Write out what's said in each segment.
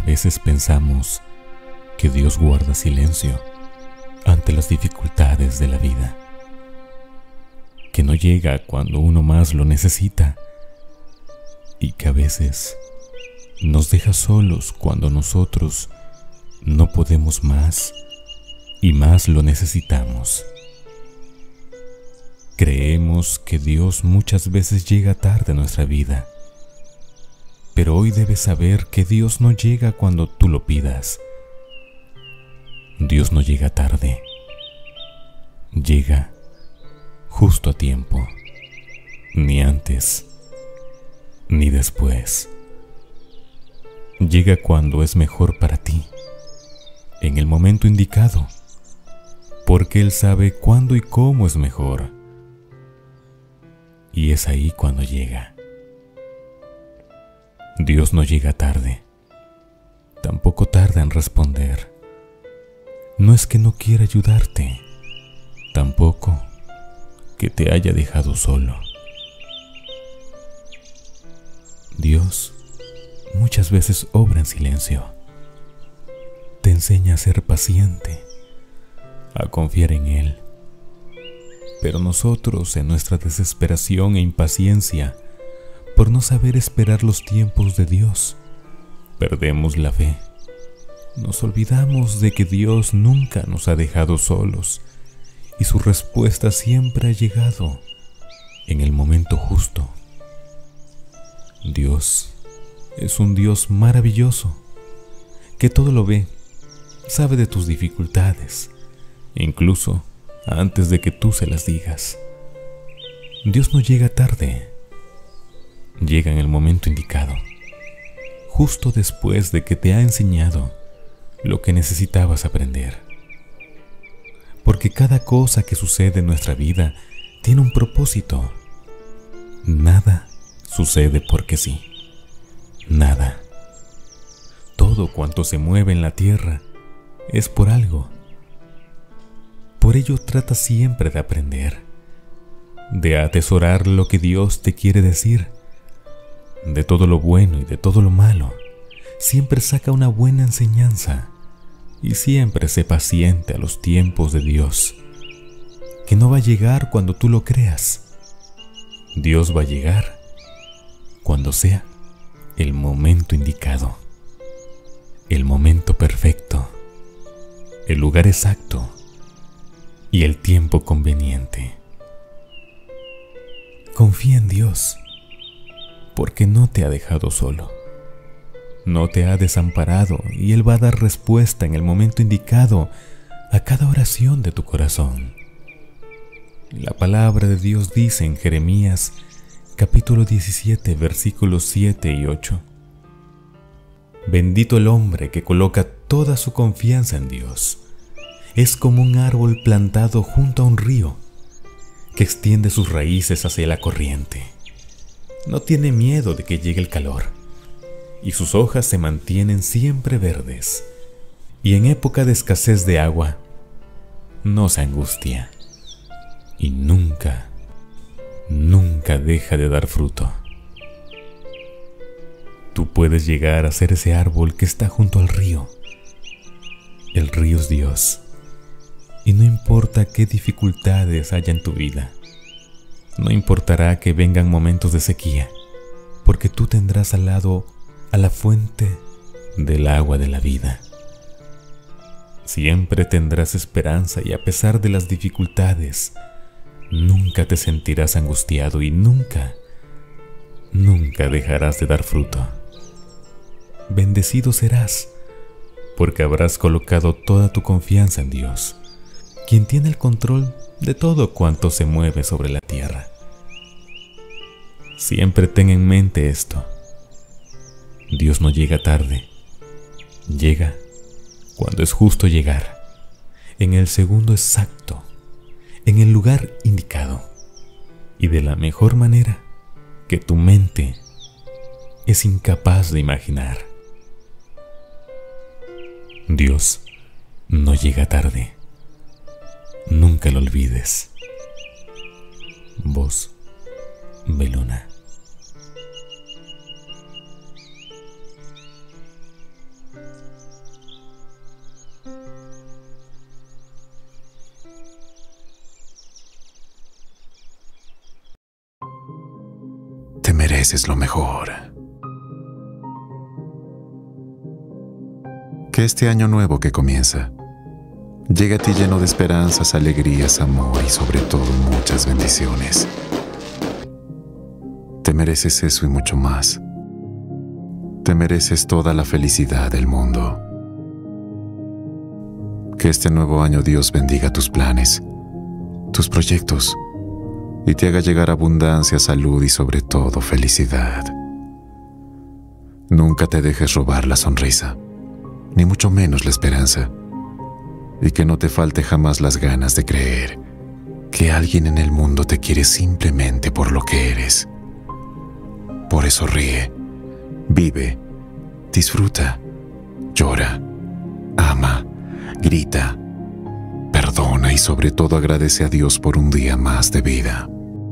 veces pensamos que Dios guarda silencio ante las dificultades de la vida, que no llega cuando uno más lo necesita y que a veces nos deja solos cuando nosotros no podemos más y más lo necesitamos. Creemos que Dios muchas veces llega tarde a nuestra vida, pero hoy debes saber que Dios no llega cuando tú lo pidas. Dios no llega tarde, llega justo a tiempo, ni antes ni después. Llega cuando es mejor para ti, en el momento indicado, porque Él sabe cuándo y cómo es mejor. Y es ahí cuando llega. Dios no llega tarde, tampoco tarda en responder. No es que no quiera ayudarte, tampoco que te haya dejado solo. Dios muchas veces obra en silencio. Te enseña a ser paciente, a confiar en Él. Pero nosotros, en nuestra desesperación e impaciencia por no saber esperar los tiempos de Dios, perdemos la fe. Nos olvidamos de que Dios nunca nos ha dejado solos y su respuesta siempre ha llegado en el momento justo. Dios es un Dios maravilloso que todo lo ve, sabe de tus dificultades, incluso antes de que tú se las digas. Dios no llega tarde, llega en el momento indicado, justo después de que te ha enseñado lo que necesitabas aprender. Porque cada cosa que sucede en nuestra vida tiene un propósito. Nada sucede porque sí. Nada. Todo cuanto se mueve en la tierra es por algo. Por ello trata siempre de aprender, de atesorar lo que Dios te quiere decir. De todo lo bueno y de todo lo malo, siempre saca una buena enseñanza y siempre sé paciente a los tiempos de Dios, que no va a llegar cuando tú lo creas. Dios va a llegar cuando sea el momento indicado, el momento perfecto, el lugar exacto y el tiempo conveniente. Confía en Dios, porque no te ha dejado solo, no te ha desamparado y Él va a dar respuesta en el momento indicado a cada oración de tu corazón. La palabra de Dios dice en Jeremías capítulo 17 versículos 7 y 8: Bendito el hombre que coloca toda su confianza en Dios. Es como un árbol plantado junto a un río, que extiende sus raíces hacia la corriente. No tiene miedo de que llegue el calor, y sus hojas se mantienen siempre verdes. Y en época de escasez de agua, no se angustia, y nunca deja de dar fruto. Tú puedes llegar a ser ese árbol que está junto al río. El río es Dios, y no importa qué dificultades haya en tu vida, no importará que vengan momentos de sequía, porque tú tendrás al lado a la fuente del agua de la vida. Siempre tendrás esperanza y a pesar de las dificultades, nunca te sentirás angustiado y nunca dejarás de dar fruto. Bendecido serás, porque habrás colocado toda tu confianza en Dios, quien tiene el control de todo cuanto se mueve sobre la tierra. Siempre ten en mente esto: Dios no llega tarde, llega cuando es justo llegar, en el segundo exacto, en el lugar indicado y de la mejor manera que tu mente es incapaz de imaginar. Dios no llega tarde. Nunca lo olvides. Voz Beluna. mereces lo mejor. Que este año nuevo que comienza llegue a ti lleno de esperanzas, alegrías, amor y sobre todo muchas bendiciones. Te mereces eso y mucho más. Te mereces toda la felicidad del mundo. Que este nuevo año Dios bendiga tus planes, tus proyectos y te haga llegar abundancia, salud y sobre todo felicidad. Nunca te dejes robar la sonrisa, ni mucho menos la esperanza, y que no te falte jamás las ganas de creer que alguien en el mundo te quiere simplemente por lo que eres. Por eso ríe, vive, disfruta, llora, ama, grita, perdona y sobre todo agradece a Dios por un día más de vida.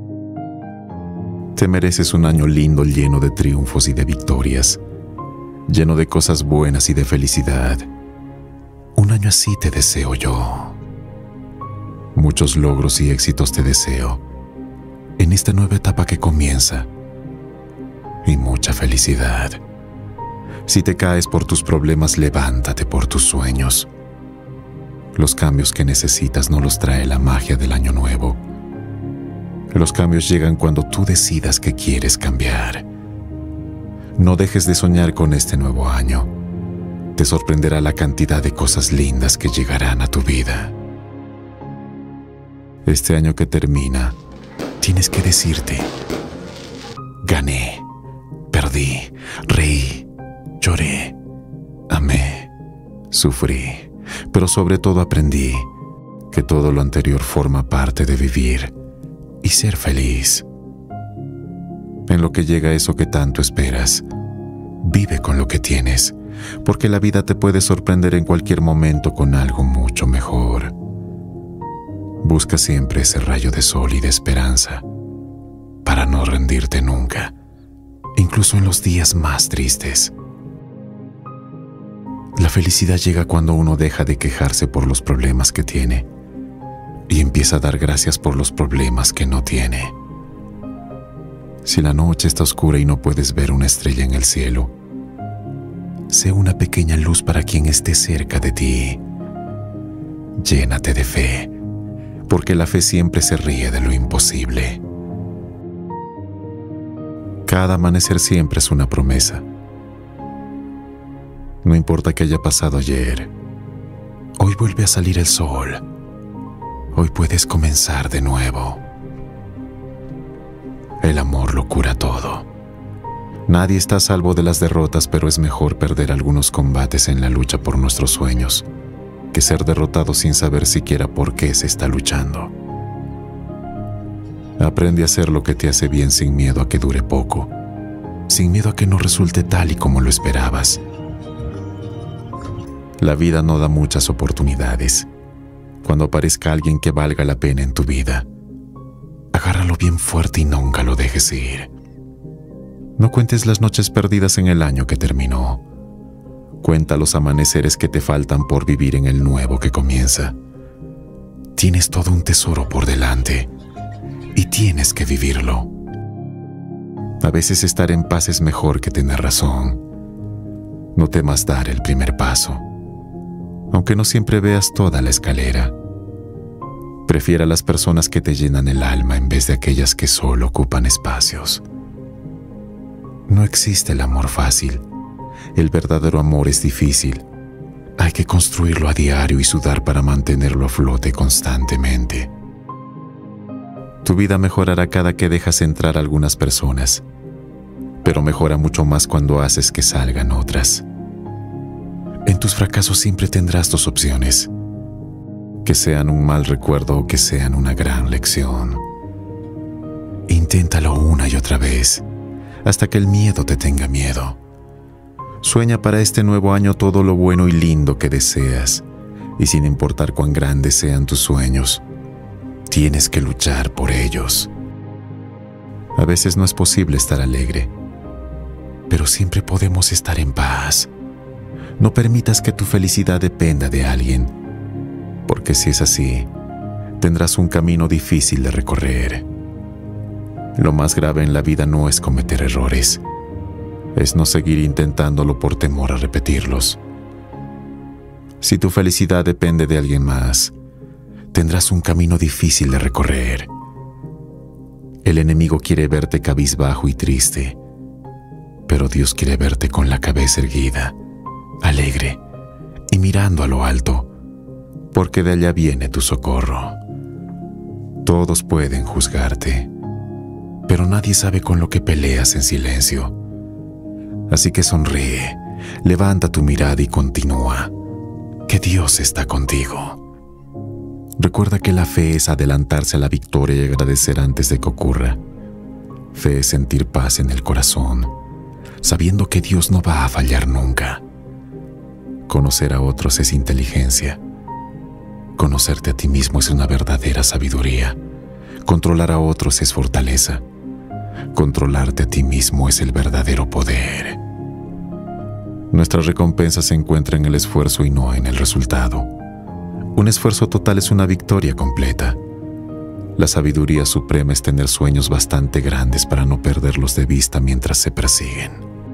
Te mereces un año lindo, lleno de triunfos y de victorias, lleno de cosas buenas y de felicidad. Un año así te deseo yo. Muchos logros y éxitos te deseo en esta nueva etapa que comienza. Y mucha felicidad. Si te caes por tus problemas, levántate por tus sueños. Los cambios que necesitas no los trae la magia del año nuevo. Los cambios llegan cuando tú decidas que quieres cambiar. No dejes de soñar con este nuevo año. Te sorprenderá la cantidad de cosas lindas que llegarán a tu vida. Este año que termina, tienes que decirte: gané, perdí, reí, lloré, amé, sufrí, pero sobre todo aprendí que todo lo anterior forma parte de vivir y ser feliz. En lo que llega eso que tanto esperas, vive con lo que tienes, porque la vida te puede sorprender en cualquier momento con algo mucho mejor. Busca siempre ese rayo de sol y de esperanza para no rendirte nunca, incluso en los días más tristes. La felicidad llega cuando uno deja de quejarse por los problemas que tiene y empieza a dar gracias por los problemas que no tiene. Si la noche está oscura y no puedes ver una estrella en el cielo, sé una pequeña luz para quien esté cerca de ti. Llénate de fe, porque la fe siempre se ríe de lo imposible. Cada amanecer siempre es una promesa. No importa que haya pasado ayer, hoy vuelve a salir el sol. Hoy puedes comenzar de nuevo. El amor lo cura todo. Nadie está a salvo de las derrotas, pero es mejor perder algunos combates en la lucha por nuestros sueños que ser derrotado sin saber siquiera por qué se está luchando. Aprende a hacer lo que te hace bien sin miedo a que dure poco, sin miedo a que no resulte tal y como lo esperabas. La vida no da muchas oportunidades. Cuando aparezca alguien que valga la pena en tu vida, agárralo bien fuerte y nunca lo dejes ir. No cuentes las noches perdidas en el año que terminó. Cuenta los amaneceres que te faltan por vivir en el nuevo que comienza. Tienes todo un tesoro por delante y tienes que vivirlo. A veces estar en paz es mejor que tener razón. No temas dar el primer paso, aunque no siempre veas toda la escalera. Prefiera las personas que te llenan el alma en vez de aquellas que solo ocupan espacios. No existe el amor fácil. El verdadero amor es difícil. Hay que construirlo a diario y sudar para mantenerlo a flote constantemente. Tu vida mejorará cada que dejas entrar a algunas personas, pero mejora mucho más cuando haces que salgan otras. En tus fracasos siempre tendrás dos opciones: que sean un mal recuerdo o que sean una gran lección. Inténtalo una y otra vez, hasta que el miedo te tenga miedo. Sueña para este nuevo año todo lo bueno y lindo que deseas, y sin importar cuán grandes sean tus sueños, tienes que luchar por ellos. A veces no es posible estar alegre, pero siempre podemos estar en paz. No permitas que tu felicidad dependa de alguien, porque si es así, tendrás un camino difícil de recorrer. Lo más grave en la vida no es cometer errores, es no seguir intentándolo por temor a repetirlos. Si tu felicidad depende de alguien más, tendrás un camino difícil de recorrer. El enemigo quiere verte cabizbajo y triste, pero Dios quiere verte con la cabeza erguida, alegre y mirando a lo alto, porque de allá viene tu socorro. Todos pueden juzgarte, pero nadie sabe con lo que peleas en silencio. Así que sonríe, levanta tu mirada y continúa, que Dios está contigo. Recuerda que la fe es adelantarse a la victoria y agradecer antes de que ocurra. Fe es sentir paz en el corazón, sabiendo que Dios no va a fallar nunca. Conocer a otros es inteligencia. Conocerte a ti mismo es una verdadera sabiduría. Controlar a otros es fortaleza. Controlarte a ti mismo es el verdadero poder. Nuestra recompensa se encuentra en el esfuerzo y no en el resultado. Un esfuerzo total es una victoria completa. La sabiduría suprema es tener sueños bastante grandes para no perderlos de vista mientras se persiguen.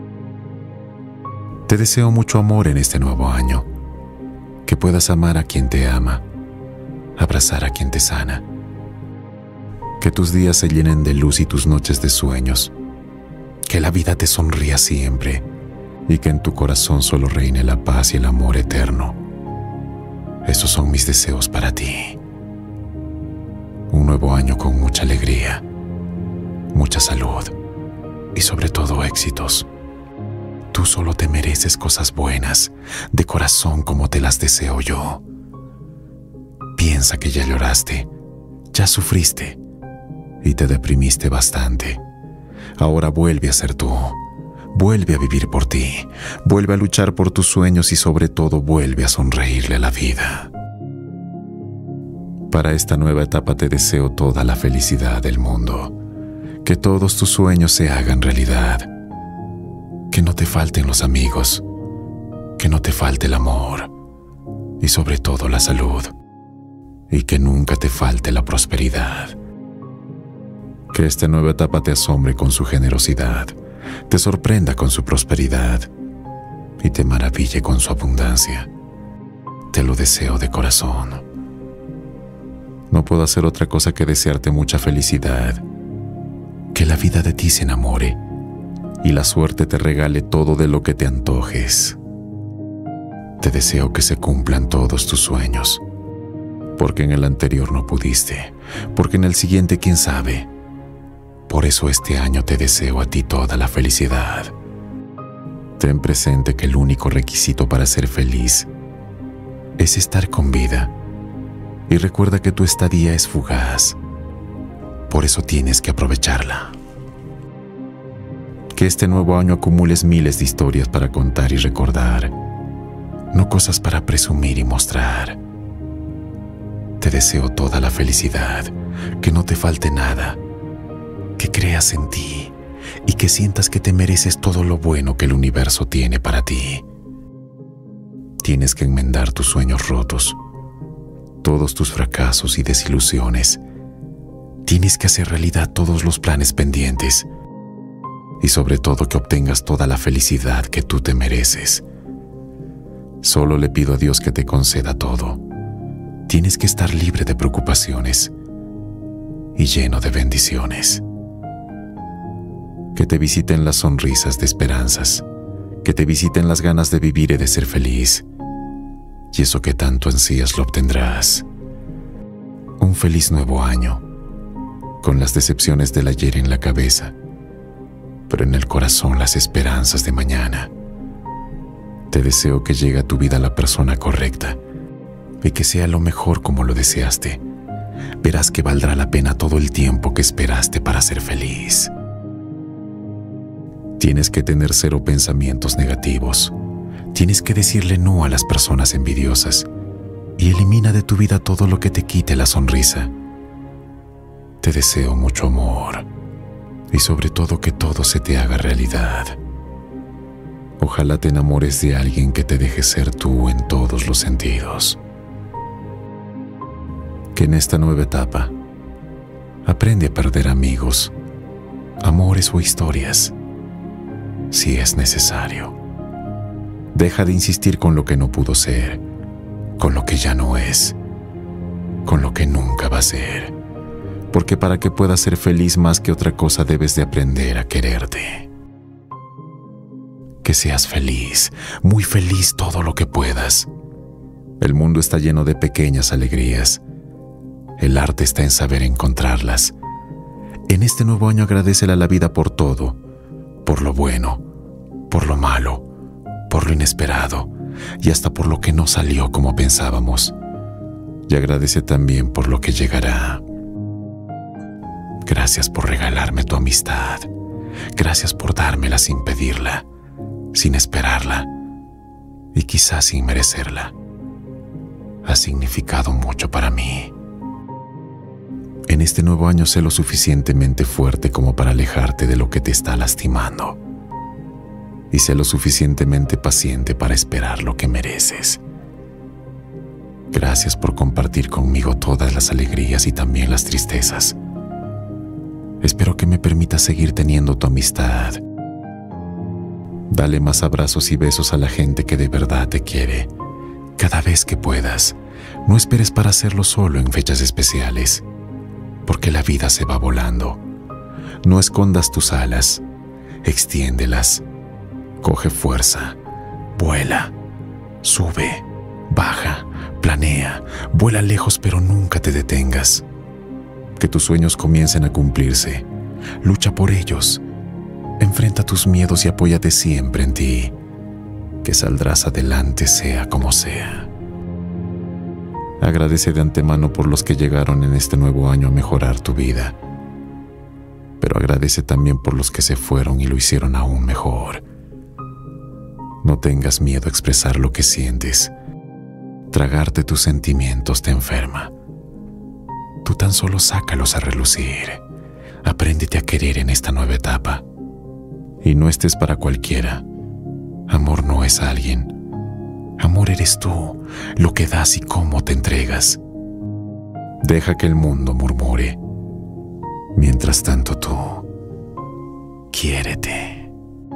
Te deseo mucho amor en este nuevo año. Que puedas amar a quien te ama, abrazar a quien te sana. Que tus días se llenen de luz y tus noches de sueños. Que la vida te sonría siempre y que en tu corazón solo reine la paz y el amor eterno. Esos son mis deseos para ti. Un nuevo año con mucha alegría, mucha salud y sobre todo éxitos. Tú solo te mereces cosas buenas, de corazón como te las deseo yo. Piensa que ya lloraste, ya sufriste y te deprimiste bastante. Ahora vuelve a ser tú, vuelve a vivir por ti, vuelve a luchar por tus sueños y sobre todo vuelve a sonreírle a la vida. Para esta nueva etapa te deseo toda la felicidad del mundo, que todos tus sueños se hagan realidad, que no te falten los amigos, que no te falte el amor y sobre todo la salud, y que nunca te falte la prosperidad. Que esta nueva etapa te asombre con su generosidad, te sorprenda con su prosperidad y te maraville con su abundancia. Te lo deseo de corazón. No puedo hacer otra cosa que desearte mucha felicidad, que la vida de ti se enamore y la suerte te regale todo de lo que te antojes. Te deseo que se cumplan todos tus sueños, porque en el anterior no pudiste, porque en el siguiente quién sabe. Por eso este año te deseo a ti toda la felicidad. Ten presente que el único requisito para ser feliz es estar con vida. Y recuerda que tu estadía es fugaz. Por eso tienes que aprovecharla. Que este nuevo año acumules miles de historias para contar y recordar, no cosas para presumir y mostrar. Te deseo toda la felicidad, que no te falte nada, que creas en ti y que sientas que te mereces todo lo bueno que el universo tiene para ti. Tienes que enmendar tus sueños rotos, todos tus fracasos y desilusiones. Tienes que hacer realidad todos los planes pendientes y sobre todo que obtengas toda la felicidad que tú te mereces. Solo le pido a Dios que te conceda todo. Tienes que estar libre de preocupaciones y lleno de bendiciones. Que te visiten las sonrisas de esperanzas, que te visiten las ganas de vivir y de ser feliz. Y eso que tanto ansías lo obtendrás. Un feliz nuevo año, con las decepciones del ayer en la cabeza, pero en el corazón las esperanzas de mañana. Te deseo que llegue a tu vida la persona correcta y que sea lo mejor como lo deseaste. Verás que valdrá la pena todo el tiempo que esperaste para ser feliz. Tienes que tener cero pensamientos negativos. Tienes que decirle no a las personas envidiosas y elimina de tu vida todo lo que te quite la sonrisa. Te deseo mucho amor y sobre todo que todo se te haga realidad. Ojalá te enamores de alguien que te deje ser tú en todos los sentidos. Que en esta nueva etapa aprende a perder amigos amores o historias, si es necesario. Deja de insistir con lo que no pudo ser, con lo que ya no es, con lo que nunca va a ser. Porque para que puedas ser feliz más que otra cosa debes de aprender a quererte. Que seas feliz, muy feliz todo lo que puedas. El mundo está lleno de pequeñas alegrías. El arte está en saber encontrarlas. En este nuevo año agradécele a la vida por todo, por lo bueno, por lo malo, por lo inesperado y hasta por lo que no salió como pensábamos. Y agradece también por lo que llegará. Gracias por regalarme tu amistad. Gracias por dármela sin pedirla, sin esperarla y quizás sin merecerla. Ha significado mucho para mí. En este nuevo año sé lo suficientemente fuerte como para alejarte de lo que te está lastimando. Y sé lo suficientemente paciente para esperar lo que mereces. Gracias por compartir conmigo todas las alegrías y también las tristezas. Espero que me permitas seguir teniendo tu amistad. Dale más abrazos y besos a la gente que de verdad te quiere. Cada vez que puedas, no esperes para hacerlo solo en fechas especiales, porque la vida se va volando. No escondas tus alas, extiéndelas. Coge fuerza, vuela, sube, baja, planea, vuela lejos pero nunca te detengas. Que tus sueños comiencen a cumplirse. Lucha por ellos. Enfrenta tus miedos y apóyate siempre en ti. Que saldrás adelante sea como sea. Agradece de antemano por los que llegaron en este nuevo año a mejorar tu vida. Pero agradece también por los que se fueron y lo hicieron aún mejor. No tengas miedo a expresar lo que sientes. Tragarte tus sentimientos te enferma. Tú tan solo sácalos a relucir. Apréndete a querer en esta nueva etapa. Y no estés para cualquiera. Amor no es alguien. Amor eres tú, lo que das y cómo te entregas. Deja que el mundo murmure. Mientras tanto tú, quiérete.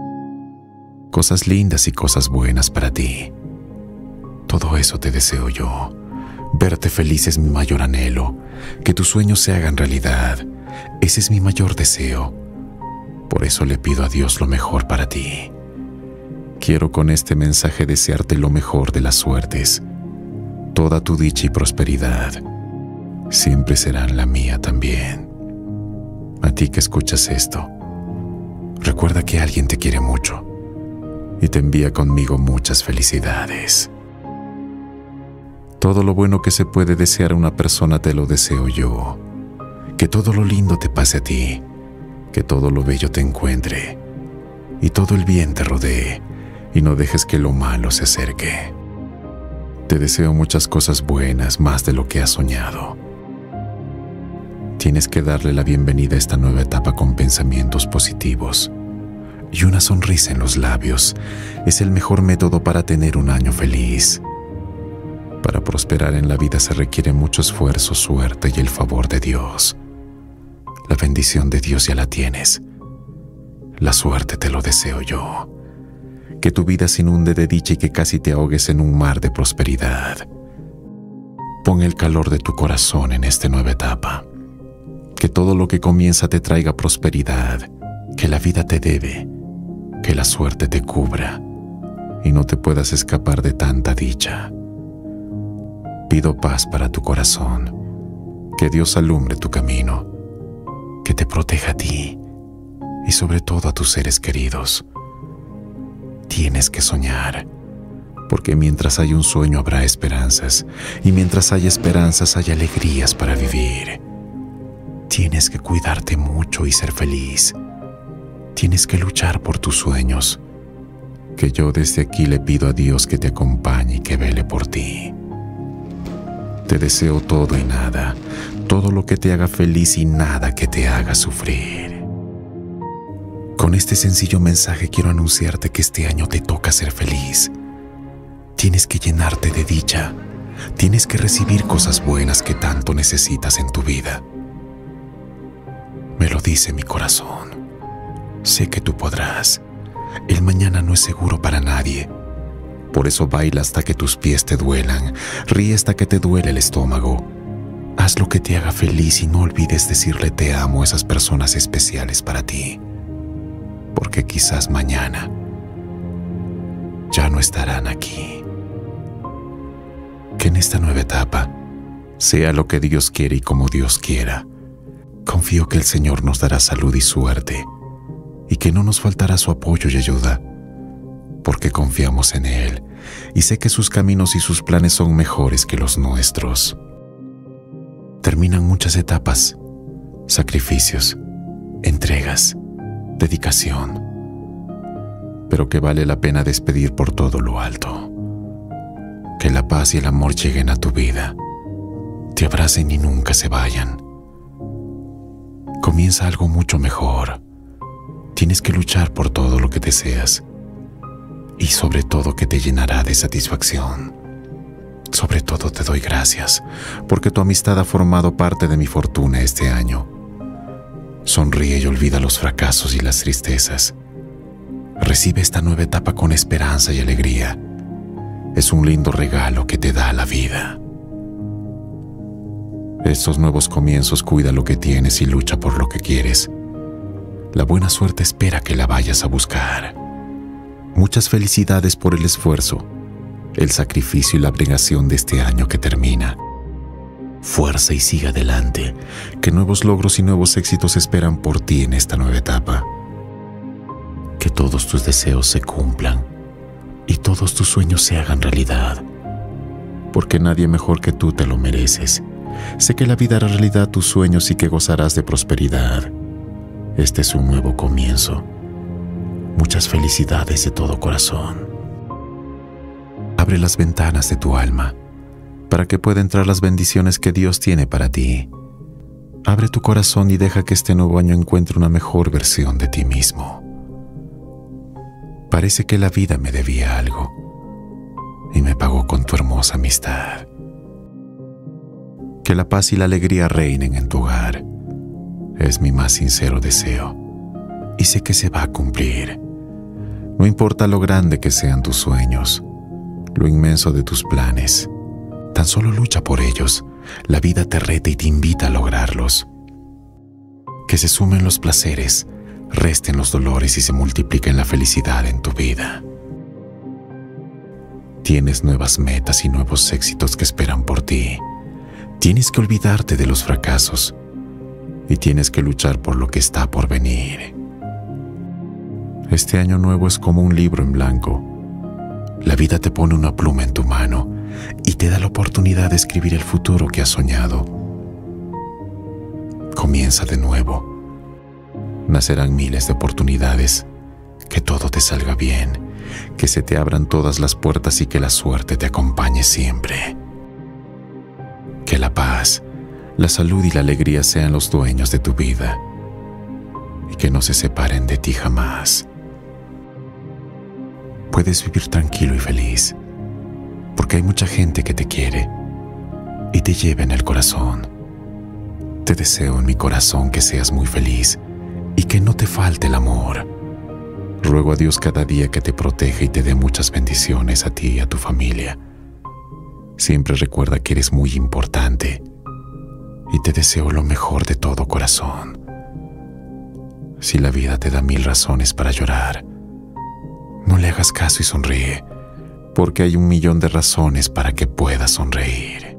Cosas lindas y cosas buenas para ti. Todo eso te deseo yo. Verte feliz es mi mayor anhelo. Que tus sueños se hagan realidad. Ese es mi mayor deseo. Por eso le pido a Dios lo mejor para ti. Quiero con este mensaje desearte lo mejor de las suertes. Toda tu dicha y prosperidad siempre serán la mía también. A ti que escuchas esto, recuerda que alguien te quiere mucho y te envía conmigo muchas felicidades. Todo lo bueno que se puede desear a una persona te lo deseo yo. Que todo lo lindo te pase a ti, que todo lo bello te encuentre y todo el bien te rodee y no dejes que lo malo se acerque. Te deseo muchas cosas buenas, más de lo que has soñado. Tienes que darle la bienvenida a esta nueva etapa con pensamientos positivos y una sonrisa en los labios. Es el mejor método para tener un año feliz. Para prosperar en la vida se requiere mucho esfuerzo, suerte y el favor de Dios. La bendición de Dios ya la tienes. La suerte te lo deseo yo. Que tu vida se inunde de dicha y que casi te ahogues en un mar de prosperidad. Pon el calor de tu corazón en esta nueva etapa. Que todo lo que comienza te traiga prosperidad. Que la vida te debe. Que la suerte te cubra y no te puedas escapar de tanta dicha. Pido paz para tu corazón. Que Dios alumbre tu camino. Que te proteja a ti y sobre todo a tus seres queridos. Tienes que soñar, porque mientras hay un sueño habrá esperanzas, y mientras hay esperanzas hay alegrías para vivir. Tienes que cuidarte mucho y ser feliz. Tienes que luchar por tus sueños, que yo desde aquí le pido a Dios que te acompañe y que vele por ti. Te deseo todo y nada, todo lo que te haga feliz y nada que te haga sufrir. Con este sencillo mensaje quiero anunciarte que este año te toca ser feliz. Tienes que llenarte de dicha. Tienes que recibir cosas buenas que tanto necesitas en tu vida. Me lo dice mi corazón. Sé que tú podrás. El mañana no es seguro para nadie. Por eso baila hasta que tus pies te duelan, ríe hasta que te duele el estómago. Haz lo que te haga feliz y no olvides decirle te amo a esas personas especiales para ti. Porque quizás mañana ya no estarán aquí. Que en esta nueva etapa sea lo que Dios quiere y como Dios quiera. Confío que el Señor nos dará salud y suerte y que no nos faltará su apoyo y ayuda, porque confiamos en Él y sé que sus caminos y sus planes son mejores que los nuestros. Terminan muchas etapas, sacrificios, entregas, dedicación, pero que vale la pena despedir por todo lo alto. Que la paz y el amor lleguen a tu vida, te abracen y nunca se vayan. Comienza algo mucho mejor. Tienes que luchar por todo lo que deseas y sobre todo que te llenará de satisfacción. Sobre todo te doy gracias porque tu amistad ha formado parte de mi fortuna este año. Sonríe y olvida los fracasos y las tristezas. Recibe esta nueva etapa con esperanza y alegría. Es un lindo regalo que te da la vida. Estos nuevos comienzos, cuida lo que tienes y lucha por lo que quieres. La buena suerte espera que la vayas a buscar. Muchas felicidades por el esfuerzo, el sacrificio y la abnegación de este año que termina. Fuerza y sigue adelante, que nuevos logros y nuevos éxitos esperan por ti en esta nueva etapa. Que todos tus deseos se cumplan y todos tus sueños se hagan realidad, porque nadie mejor que tú te lo mereces. Sé que la vida hará realidad tus sueños y que gozarás de prosperidad. Este es un nuevo comienzo. Muchas felicidades de todo corazón. Abre las ventanas de tu alma para que puedan entrar las bendiciones que Dios tiene para ti. Abre tu corazón y deja que este nuevo año encuentre una mejor versión de ti mismo. Parece que la vida me debía algo y me pagó con tu hermosa amistad. Que la paz y la alegría reinen en tu hogar. Es mi más sincero deseo y sé que se va a cumplir. No importa lo grande que sean tus sueños, lo inmenso de tus planes. Tan solo lucha por ellos. La vida te reta y te invita a lograrlos. Que se sumen los placeres, resten los dolores y se multipliquen la felicidad en tu vida. Tienes nuevas metas y nuevos éxitos que esperan por ti. Tienes que olvidarte de los fracasos y tienes que luchar por lo que está por venir. Este año nuevo es como un libro en blanco. La vida te pone una pluma en tu mano y te da la oportunidad de escribir el futuro que has soñado. Comienza de nuevo. Nacerán miles de oportunidades. Que todo te salga bien, que se te abran todas las puertas y que la suerte te acompañe siempre. Que la paz, la salud y la alegría sean los dueños de tu vida y que no se separen de ti jamás. Puedes vivir tranquilo y feliz porque hay mucha gente que te quiere y te lleva en el corazón. Te deseo en mi corazón que seas muy feliz y que no te falte el amor. Ruego a Dios cada día que te proteja y te dé muchas bendiciones a ti y a tu familia. Siempre recuerda que eres muy importante y te deseo lo mejor de todo corazón. Si la vida te da 1000 razones para llorar, no le hagas caso y sonríe, porque hay 1.000.000 de razones para que puedas sonreír.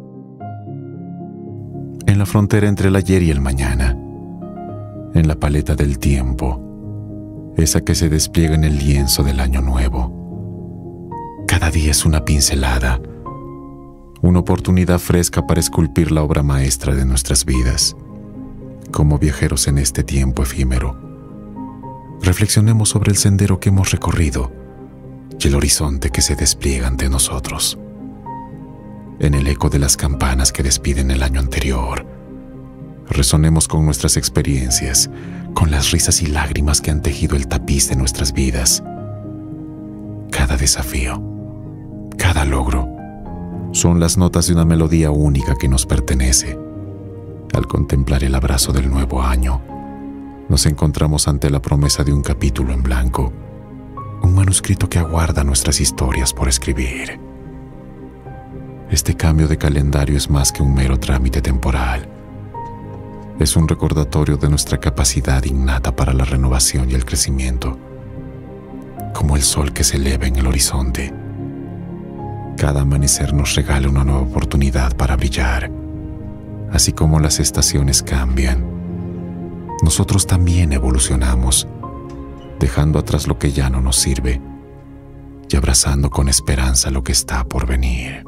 En la frontera entre el ayer y el mañana, en la paleta del tiempo, esa que se despliega en el lienzo del año nuevo. Cada día es una pincelada, una oportunidad fresca para esculpir la obra maestra de nuestras vidas. Como viajeros en este tiempo efímero, reflexionemos sobre el sendero que hemos recorrido y el horizonte que se despliega ante nosotros. En el eco de las campanas que despiden el año anterior, resonemos con nuestras experiencias, con las risas y lágrimas que han tejido el tapiz de nuestras vidas. Cada desafío, cada logro, son las notas de una melodía única que nos pertenece. Al contemplar el abrazo del nuevo año, nos encontramos ante la promesa de un capítulo en blanco, un manuscrito que aguarda nuestras historias por escribir. Este cambio de calendario es más que un mero trámite temporal. Es un recordatorio de nuestra capacidad innata para la renovación y el crecimiento. Como el sol que se eleva en el horizonte, cada amanecer nos regala una nueva oportunidad para brillar. Así como las estaciones cambian, nosotros también evolucionamos, dejando atrás lo que ya no nos sirve y abrazando con esperanza lo que está por venir.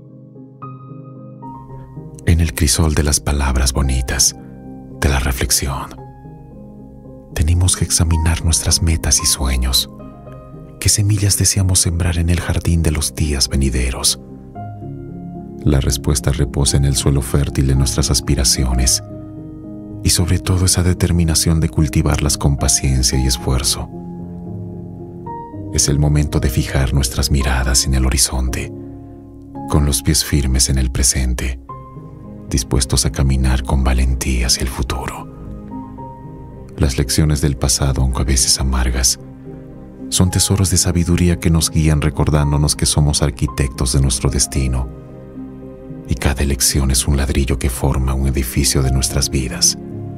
En el crisol de las palabras bonitas, de la reflexión, tenemos que examinar nuestras metas y sueños. ¿Qué semillas deseamos sembrar en el jardín de los días venideros? La respuesta reposa en el suelo fértil de nuestras aspiraciones y sobre todo esa determinación de cultivarlas con paciencia y esfuerzo. Es el momento de fijar nuestras miradas en el horizonte, con los pies firmes en el presente, dispuestos a caminar con valentía hacia el futuro. Las lecciones del pasado, aunque a veces amargas, son tesoros de sabiduría que nos guían recordándonos que somos arquitectos de nuestro destino y cada elección es un ladrillo que forma un edificio de nuestras vidas.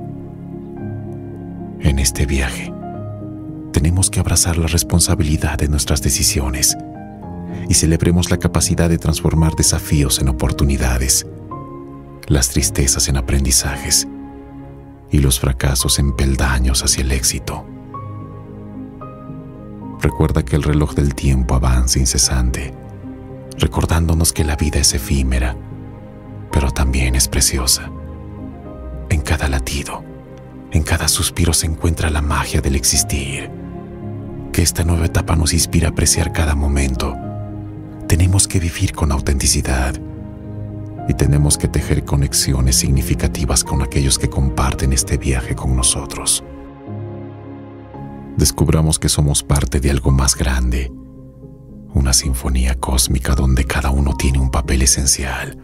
En este viaje, tenemos que abrazar la responsabilidad de nuestras decisiones y celebremos la capacidad de transformar desafíos en oportunidades, las tristezas en aprendizajes y los fracasos en peldaños hacia el éxito. Recuerda que el reloj del tiempo avanza incesante, recordándonos que la vida es efímera, pero también es preciosa. En cada latido, en cada suspiro se encuentra la magia del existir. Que esta nueva etapa nos inspira a apreciar cada momento. Tenemos que vivir con autenticidad y tenemos que tejer conexiones significativas con aquellos que comparten este viaje con nosotros. Descubramos que somos parte de algo más grande, una sinfonía cósmica donde cada uno tiene un papel esencial.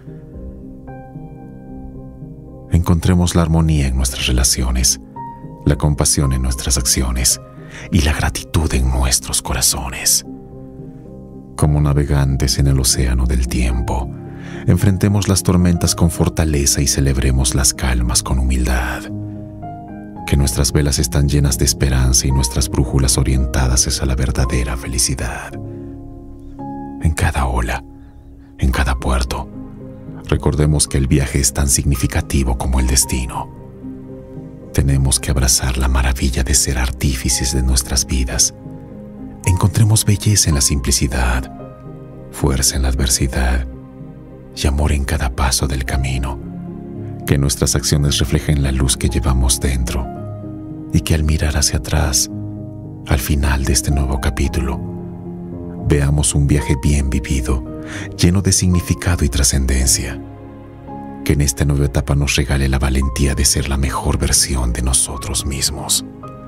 Encontremos la armonía en nuestras relaciones, la compasión en nuestras acciones y la gratitud en nuestros corazones. Como navegantes en el océano del tiempo, enfrentemos las tormentas con fortaleza y celebremos las calmas con humildad. Que nuestras velas están llenas de esperanza y nuestras brújulas orientadas hacia la verdadera felicidad. En cada ola, en cada puerto, recordemos que el viaje es tan significativo como el destino. Tenemos que abrazar la maravilla de ser artífices de nuestras vidas. Encontremos belleza en la simplicidad, fuerza en la adversidad y amor en cada paso del camino. Que nuestras acciones reflejen la luz que llevamos dentro y que al mirar hacia atrás, al final de este nuevo capítulo, veamos un viaje bien vivido, lleno de significado y trascendencia. Que en esta nueva etapa nos regale la valentía de ser la mejor versión de nosotros mismos.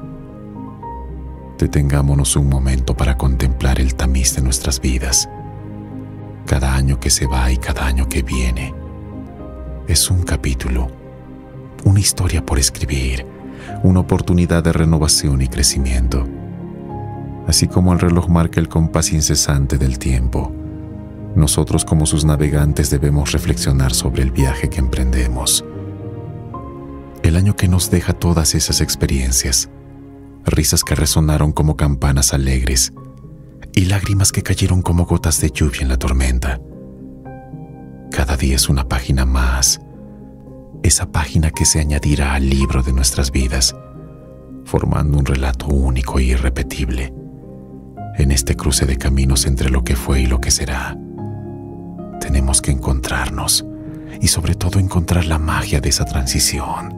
Detengámonos un momento para contemplar el tamiz de nuestras vidas. Cada año que se va y cada año que viene es un capítulo, una historia por escribir, una oportunidad de renovación y crecimiento. Así como el reloj marca el compás incesante del tiempo, nosotros como sus navegantes debemos reflexionar sobre el viaje que emprendemos. El año que nos deja todas esas experiencias, risas que resonaron como campanas alegres y lágrimas que cayeron como gotas de lluvia en la tormenta. Cada día es una página más, esa página que se añadirá al libro de nuestras vidas, formando un relato único e irrepetible en este cruce de caminos entre lo que fue y lo que será. Tenemos que encontrarnos y sobre todo encontrar la magia de esa transición.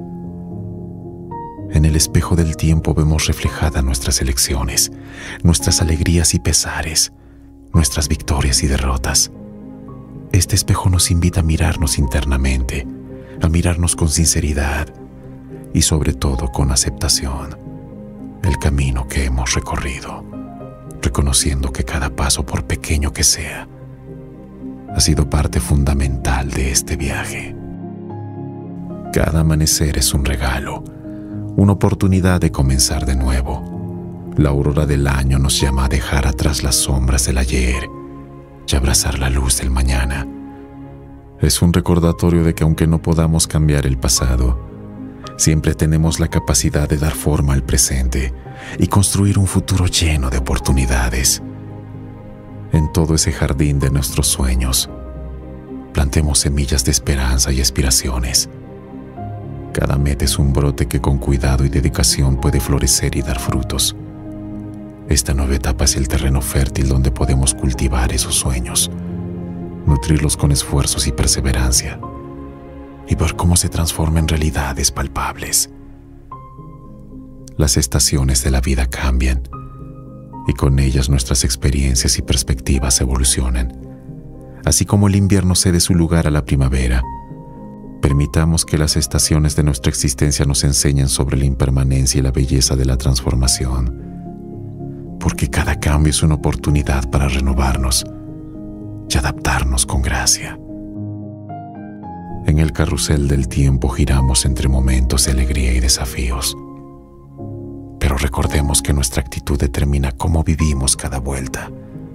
En el espejo del tiempo vemos reflejadas nuestras elecciones, nuestras alegrías y pesares, nuestras victorias y derrotas. Este espejo nos invita a mirarnos internamente, a mirarnos con sinceridad y sobre todo con aceptación el camino que hemos recorrido, reconociendo que cada paso, por pequeño que sea, ha sido parte fundamental de este viaje. Cada amanecer es un regalo, una oportunidad de comenzar de nuevo. La aurora del año nos llama a dejar atrás las sombras del ayer y abrazar la luz del mañana. Es un recordatorio de que aunque no podamos cambiar el pasado, siempre tenemos la capacidad de dar forma al presente y construir un futuro lleno de oportunidades. En todo ese jardín de nuestros sueños, plantemos semillas de esperanza y aspiraciones. Cada meta es un brote que con cuidado y dedicación puede florecer y dar frutos. Esta nueva etapa es el terreno fértil donde podemos cultivar esos sueños, nutrirlos con esfuerzos y perseverancia, y ver cómo se transforman en realidades palpables. Las estaciones de la vida cambian, y con ellas nuestras experiencias y perspectivas evolucionan. Así como el invierno cede su lugar a la primavera, permitamos que las estaciones de nuestra existencia nos enseñen sobre la impermanencia y la belleza de la transformación, porque cada cambio es una oportunidad para renovarnos y adaptarnos con gracia. En el carrusel del tiempo giramos entre momentos de alegría y desafíos, pero recordemos que nuestra actitud determina cómo vivimos cada vuelta.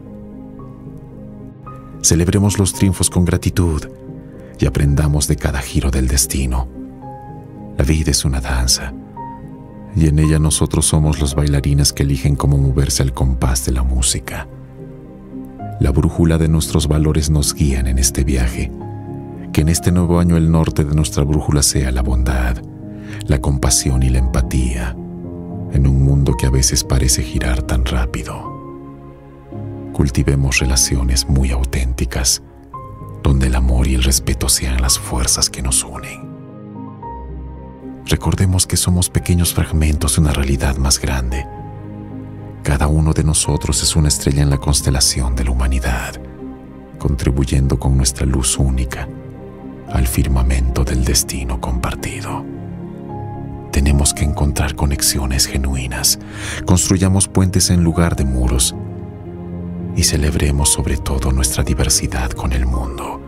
Celebremos los triunfos con gratitud y aprendamos de cada giro del destino. La vida es una danza, y en ella nosotros somos los bailarines que eligen cómo moverse al compás de la música. La brújula de nuestros valores nos guían en este viaje. Que en este nuevo año el norte de nuestra brújula sea la bondad, la compasión y la empatía, en un mundo que a veces parece girar tan rápido. Cultivemos relaciones muy auténticas, donde el amor y el respeto sean las fuerzas que nos unen. Recordemos que somos pequeños fragmentos de una realidad más grande. Cada uno de nosotros es una estrella en la constelación de la humanidad, contribuyendo con nuestra luz única al firmamento del destino compartido. Tenemos que encontrar conexiones genuinas, construyamos puentes en lugar de muros y celebremos sobre todo nuestra diversidad con el mundo.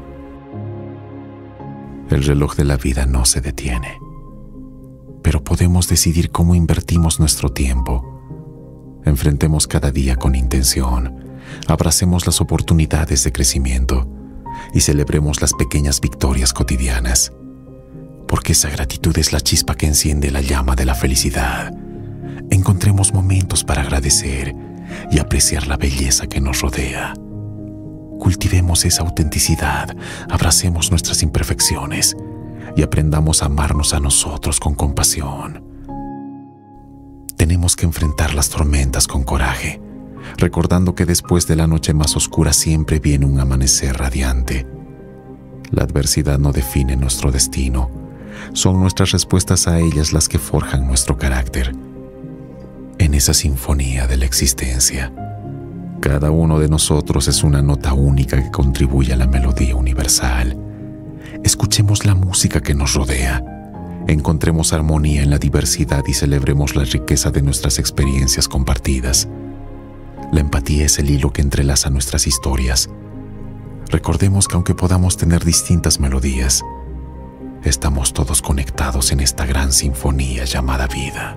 El reloj de la vida no se detiene, pero podemos decidir cómo invertimos nuestro tiempo. Enfrentemos cada día con intención, abracemos las oportunidades de crecimiento y celebremos las pequeñas victorias cotidianas, porque esa gratitud es la chispa que enciende la llama de la felicidad. Encontremos momentos para agradecer y apreciar la belleza que nos rodea. Cultivemos esa autenticidad, abracemos nuestras imperfecciones y aprendamos a amarnos a nosotros con compasión. Tenemos que enfrentar las tormentas con coraje, recordando que después de la noche más oscura siempre viene un amanecer radiante. La adversidad no define nuestro destino, son nuestras respuestas a ellas las que forjan nuestro carácter. En esa sinfonía de la existencia, cada uno de nosotros es una nota única que contribuye a la melodía universal. Escuchemos la música que nos rodea, encontremos armonía en la diversidad y celebremos la riqueza de nuestras experiencias compartidas. La empatía es el hilo que entrelaza nuestras historias. Recordemos que aunque podamos tener distintas melodías, estamos todos conectados en esta gran sinfonía llamada vida.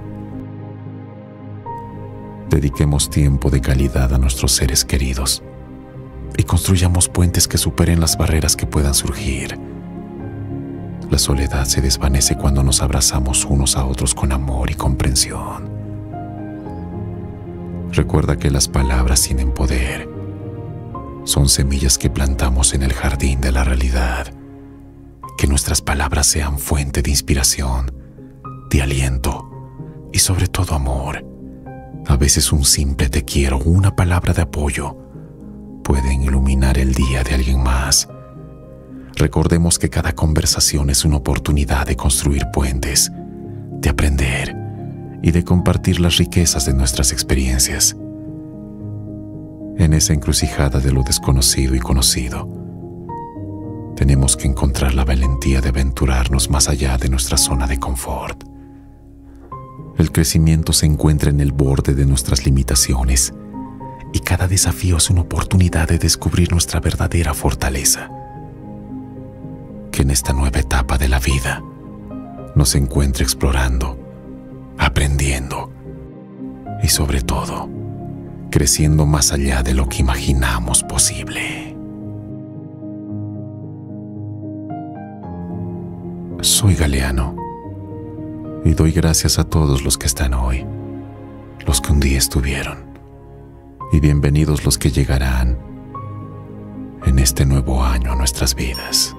Dediquemos tiempo de calidad a nuestros seres queridos y construyamos puentes que superen las barreras que puedan surgir. La soledad se desvanece cuando nos abrazamos unos a otros con amor y comprensión. Recuerda que las palabras tienen poder. Son semillas que plantamos en el jardín de la realidad. Que nuestras palabras sean fuente de inspiración, de aliento y sobre todo amor. A veces un simple te quiero o una palabra de apoyo pueden iluminar el día de alguien más. Recordemos que cada conversación es una oportunidad de construir puentes, de aprender y de compartir las riquezas de nuestras experiencias. En esa encrucijada de lo desconocido y conocido, tenemos que encontrar la valentía de aventurarnos más allá de nuestra zona de confort. El crecimiento se encuentra en el borde de nuestras limitaciones y cada desafío es una oportunidad de descubrir nuestra verdadera fortaleza. Que en esta nueva etapa de la vida nos encuentre explorando, aprendiendo y sobre todo, creciendo más allá de lo que imaginamos posible. Soy Galeano y doy gracias a todos los que están hoy, los que un día estuvieron, y bienvenidos los que llegarán en este nuevo año a nuestras vidas.